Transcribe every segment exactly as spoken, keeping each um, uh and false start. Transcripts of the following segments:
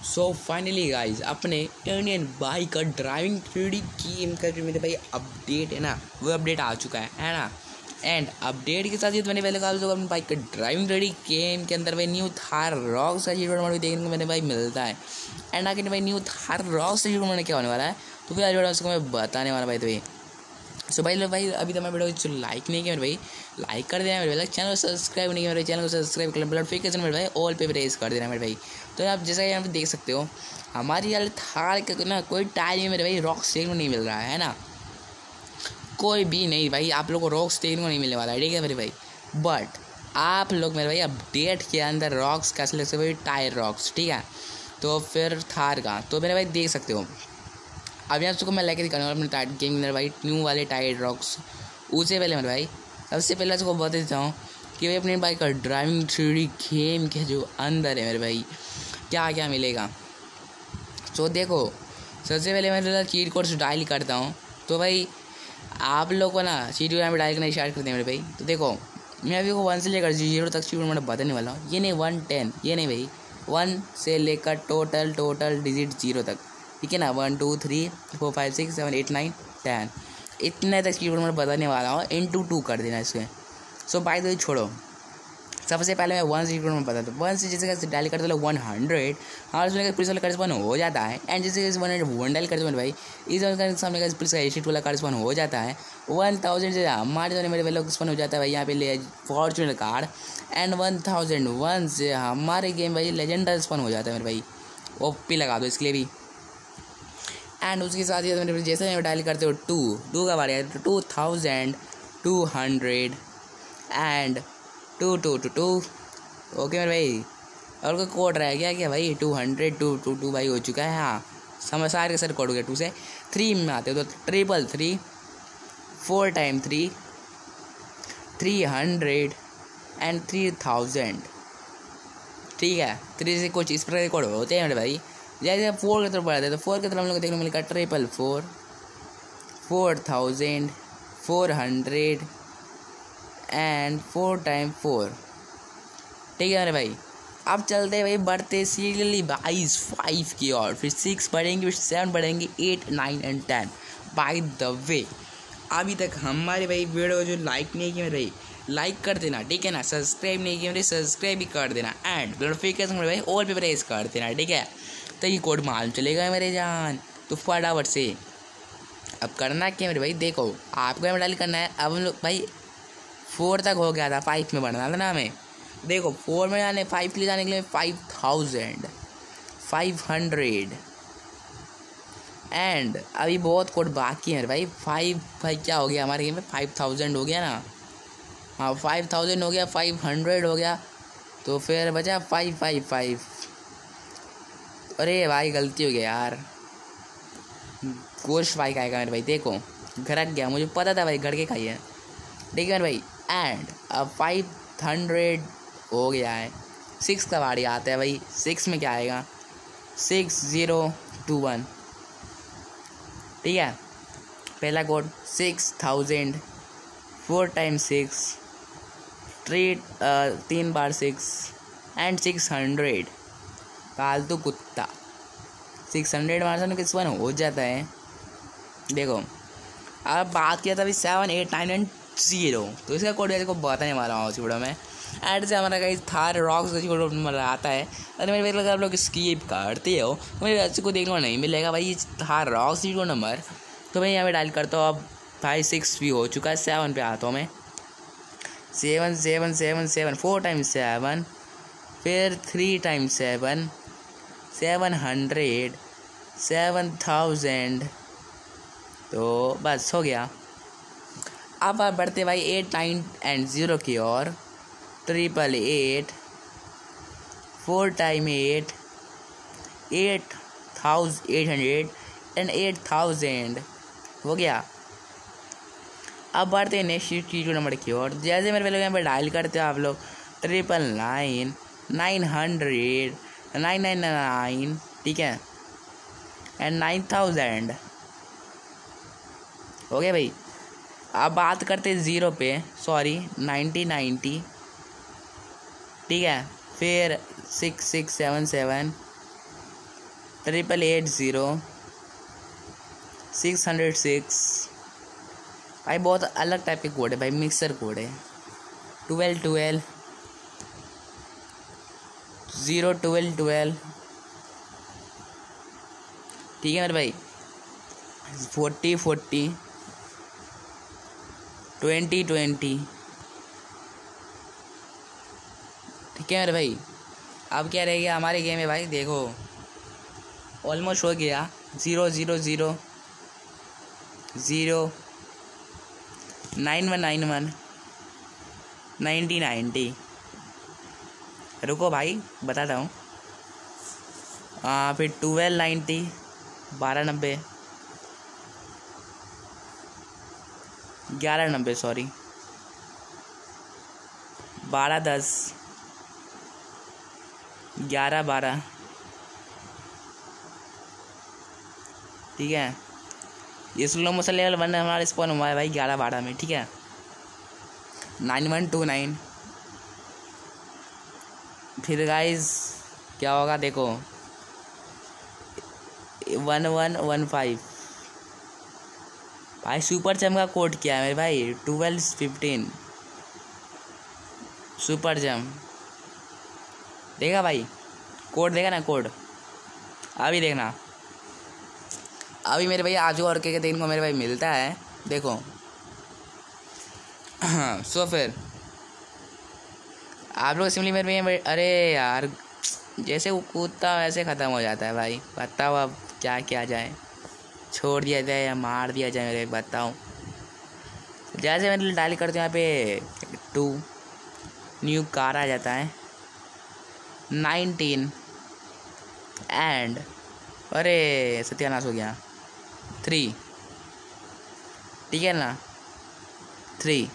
सो finally guys अपने Indian bike का driving three D game का जो मेरे भाई अपडेट है ना, वो अपडेट आ चुका है है ना। एंड अपडेट के साथ ही तो मैंने पहले कहा अपनी बाइक का ड्राइविंग थ्री डी गेम के अंदर भाई न्यू थार रॉक्स का हीरो भी देखने को मैंने भाई मिलता है। एंड आगे भाई न्यू थार रॉक्स का हीरो मैंने क्या होने वाला है, तो फिर आज वीडियो उसको मैं बताने वाला भाई। तो भाई सो भाई भाई अभी तो मैं वीडियो जो लाइक नहीं किया मेरे भाई, लाइक कर देना मेरे भाई। चैनल को सब्सक्राइब नहीं किया मेरे चैनल को सब्सक्राइब कर नोटिफिकेशन मेरे भाई ऑल पे प्रेस कर देना मेरे भाई। तो आप जैसा यहाँ पे देख सकते हो हमारी यार थार का ना कोई टायर में मेरे भाई रॉक्स देखने को नहीं मिल रहा है ना, कोई भी नहीं भाई। आप लोग को रॉक्स देखने को नहीं मिलने वाला है, ठीक है मेरे भाई। बट आप लोग मेरे भाई अपडेट के अंदर रॉक्स कैसे लग सकते भाई, टायर रॉक्स, ठीक है। तो फिर थार का तो मेरे भाई देख सकते हो अब यहाँ उसको मैं लेके दिखाने वाला अपने टायर गेम मेरे भाई न्यू वाले टायर रॉक्स। उससे पहले मेरे भाई सबसे पहले उसको बता देता हूँ कि भाई अपनी बाइक का ड्राइविंग थ्री डी गेम के जो अंदर है मेरे भाई क्या क्या मिलेगा। तो देखो सबसे पहले मैं चीट कोड डायल करता हूँ। तो भाई आप लोग को ना चीट कोड यहाँ पर डायल करना स्टार्ट करते हैं मेरे भाई। तो देखो मैं अभी को वन से लेकर जीरो तक चीट कोड मैं बताने वाला हूँ। ये नहीं वन टेन, ये नहीं भाई, वन से लेकर टोटल टोटल डिजिट जीरो तक, ठीक है ना। One two three four five six seven eight nine ten, इतने तक की मैं बताने वाला हूँ। इन टू टू कर देना इसके। सो बाय द वे छोड़ो, सबसे पहले मैं वन से में बताता हूँ। वन से जैसे डायल करते हो वन हंड्रेड, और उसमें पुलिस वाला करस्पॉन हो जाता है। एंड जैसे वन हंड्रेड वन डायल करते भाई इस सामने का पुलिस का एसिड वाला करस्पॉन हो जाता है। वन थाउजेंड से हमारे जो मेरे वाला करस्पॉन हो जाता है भाई यहाँ पे ले Fortuner car. And one thousand one से हमारे गेम भाई लेजेंडर स्पॉन हो जाता है मेरे भाई। ओपी लगा दो इसके लिए भी। एंड उसके साथ ही मेरे जैसे मैं डायल करते हो टू टू का बारे two thousand two hundred and two two two two okay मेरे भाई। और कोई कोड रह गया क्या भाई, two hundred two two two भाई हो चुका है। हाँ समझ सारे के सारे कोड हो गया। टू से थ्री में आते हो तो triple three, four time three, three hundred and three thousand, ठीक है। थ्री से कुछ इस प्रकार कोड होते हैं मेरे भाई। जैसे फोर की तरफ बढ़ाते हैं तो फोर की तरफ हम लोग देखने को मिलेगा triple four, four thousand, four hundred and four time four, ठीक है मेरे भाई। अब चलते हैं भाई बढ़ते सीरियली बाईस फाइव की और फिर सिक्स बढ़ेंगे, फिर सेवन बढ़ेंगे, eight nine and ten. By the way अभी तक हमारे भाई वीडियो जो लाइक नहीं किया मेरे भाई, लाइक कर देना, ठीक है ना। सब्सक्राइब नहीं किया मेरे, सब्सक्राइब भी कर देना। एंड नोटिफिकेशन मेरे भाई ऑल पे प्रेस कर देना, ठीक है। तो ये कोड मालूम चलेगा मेरे जान। तो फटाफट से अब करना क्या मेरे भाई, देखो आपको हमें डायल करना है। अब हम लोग भाई फोर तक हो गया था, फाइव में बढ़ना था ना हमें। देखो फोर में जाने फाइव के लिए जाने के लिए five thousand, five hundred and अभी बहुत कोड बाकी है मेरे भाई। फाइव भाई क्या हो गया हमारे गेम में, फाइव थाउजेंड हो गया ना। हाँ फाइव थाउजेंड हो गया, फाइव हंड्रेड हो गया, तो फिर बचा फाइव फाइव फाइव। अरे भाई गलती हो गया यार, गोश्त भाई खाएगा मेरे भाई। देखो घरक गया, मुझे पता था भाई घर के खाई है, ठीक है मेरे भाई। एंड अब फाइव हंड्रेड हो गया है। सिक्स का बारी आता है भाई। सिक्स में क्या आएगा, सिक्स ज़ीरो टू वन, ठीक है। पहला code six thousand, four time six, three तीन बार सिक्स एंड सिक्स हंड्रेड। पालतू कुत्ता सिक्स हंड्रेड मार्सन किस वन हो जाता है। देखो अब बात किया था अभी seven eight nine and zero, तो इसका कोड को बताने वाला हूँ उस वीडियो में। एड से हमारा कहीं थार रॉक्स का कोड आता है। अरे मेरे भाई अगर आप लोग स्किप करते हो तो मेरे बच्चे को देखने को नहीं मिलेगा भाई थार रॉक्स को नंबर। तो भाई यहाँ पे डायल करता हूँ। अब भाई सिक्स भी हो चुका है, सेवन पे आता हूँ मैं। Seven seven seven seven four times seven, फिर three times seven, seven hundred, seven thousand, तो बस हो गया। अब आप बढ़ते भाई एट नाइन एंड ज़ीरो की ओर। Triple eight, four time eight, eight thousand eight hundred and eight thousand हो गया। अब बढ़ते हैं नेक्स्ट चीज नंबर की ओर। जैसे मेरे पहले यहाँ पर डायल करते हो आप लोग triple nine, nine hundred, nine nine nine, ठीक है, एंड नाइन थाउजेंड हो गया भाई। अब बात करते ज़ीरो पे, सॉरी नाइन्टी नाइन्टी, ठीक है। फिर six six seven seven, triple eight zero six hundred six. भाई बहुत अलग टाइप के कोड है भाई, मिक्सर कोड है। Twelve twelve zero twelve twelve. ठीक है मेरे भाई। Forty forty twenty twenty. ठीक है मेरे भाई। अब क्या रह गया हमारे गेम में भाई, देखो ऑलमोस्ट हो गया। Zero zero zero zero nine one nine one ninety ninety. रुको भाई बताता हूँ। फिर ट्वेल्व नाइन्टी बारह नब्बे ग्यारह नब्बे सॉरी बारह दस ग्यारह बारह। ठीक है, ये स्लो मोशन लेवल वन हमारा स्पॉन हुआ है भाई ग्यारह बारह में। ठीक है, नाइन वन टू नाइन। फिर गाइस क्या होगा देखो, वन वन वन फाइव। भाई सुपर जम का कोड क्या है मेरे भाई, ट्वेल्व फिफ्टीन सुपर जम। देखा भाई कोड, देखा ना कोड। अभी देखना, अभी मेरे भाई आजू और के कहते इनको मेरे भाई मिलता है, देखो। सो फिर आप लोग सिंपली मेरे भाई, अरे यार जैसे वो कूदता वैसे ख़त्म हो जाता है भाई। बताओ अब क्या किया जाए, छोड़ दिया जाए या मार दिया जाए मेरे, बताओ। जैसे मैंने डायल करते हैं यहाँ पे टू न्यू कार आ जाता है नाइनटीन एंड अरे सत्यानाश हो गया थ्री। ठीक है ना, थ्री।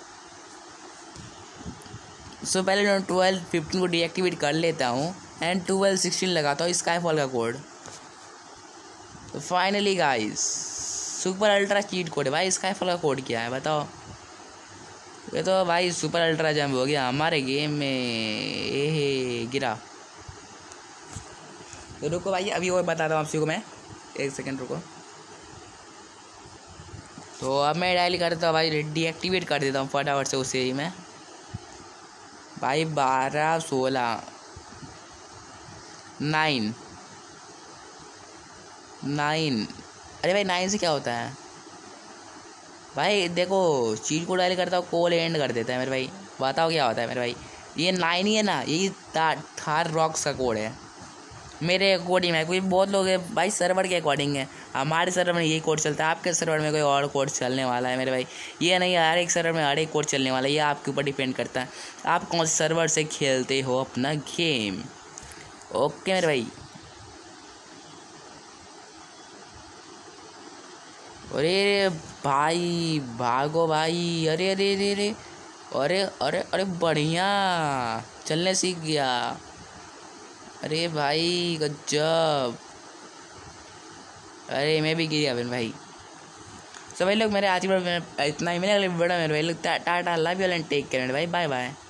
सो पहले मैं ट्वेल्व फिफ्टीन को डीएक्टिवेट कर लेता हूँ एंड ट्वेल्व सिक्सटीन लगाता हूँ स्काईफॉल का कोड। तो finally guys super ultra cheat code है भाई। स्काईफॉल का कोड क्या है बताओ। ये तो भाई सुपर अल्ट्रा जंप हो गया हमारे गेम में। ए गिरा। तो रुको भाई अभी और बताता हूँ आपसी को मैं, एक सेकंड रुको। तो अब मैं डायल करता हूँ भाई, डीएक्टिवेट कर देता हूँ फटाफट से उसे ही मैं भाई। बारह सोलह नाइन नाइन। अरे भाई नाइन से क्या होता है भाई, देखो चीट को डायल करता हूँ कॉल एंड कर देता है मेरे भाई। बताओ क्या होता है मेरे भाई, ये नाइन ही है ना, यही थार रॉक्स का कोड है मेरे अकॉर्डिंग है। कोई बहुत लोग है भाई सर्वर के अकॉर्डिंग है, हमारे सर्वर में यही कोड चलता है, आपके सर्वर में कोई और कोड चलने वाला है मेरे भाई। ये नहीं हर एक सर्वर में हर एक कोड चलने वाला है, ये आपके ऊपर डिपेंड करता है आप कौन से सर्वर से खेलते हो अपना गेम। ओके मेरे भाई। अरे भाई भागो भाई, अरे अरे अरे अरे अरे अरे अरे बढ़िया चलने सीख गया। अरे भाई गजब। अरे मैं भी गिर गया फिर भाई। सो भाई लोग मेरे आज की वीडियो में इतना ही। मैंने अगले वीडियो में मेरे भाई लोग tata love you and take care भाई, बाय बाय।